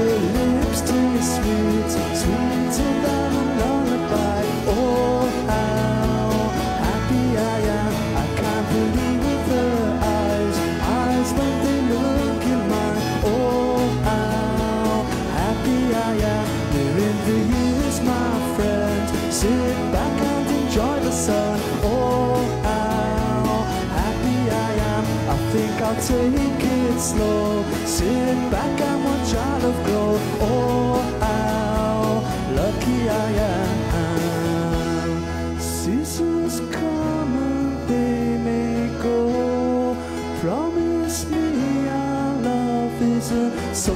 lips taste sweet, sweeter than a lullaby. Oh, how happy I am. I can't believe her eyes when they look in mine. Oh, how happy I am. We're in the years, my friend. Sit back and enjoy the sun. Oh, how happy I am. I think I'll take it slow. Sit back and watch our love grow. Oh, how lucky I am. Seasons come and they may go. Promise me our love isn't so.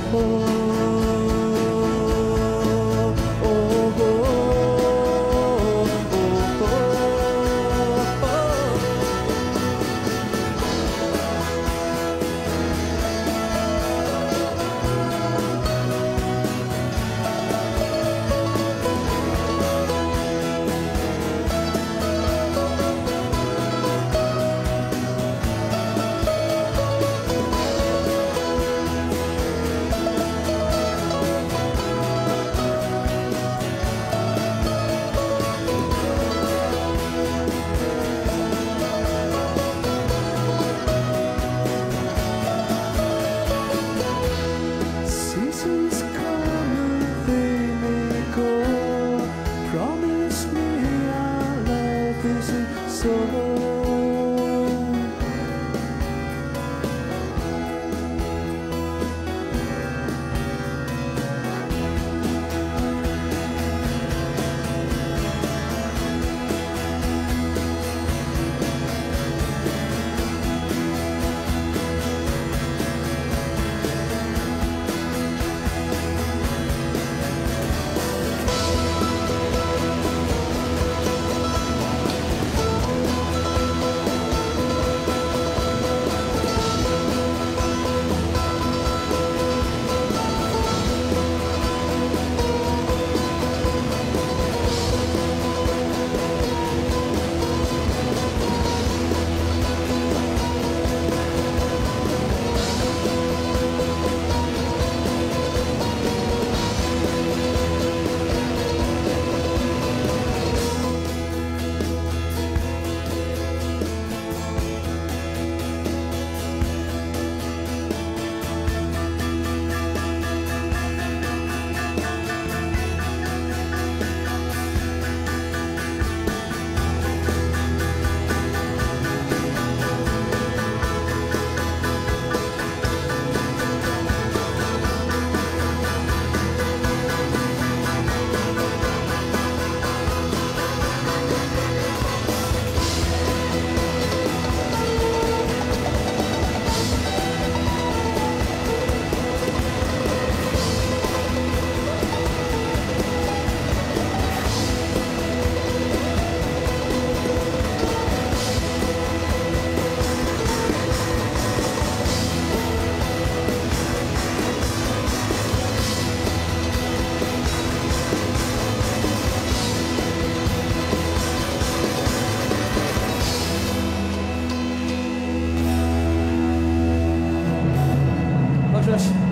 Proszę.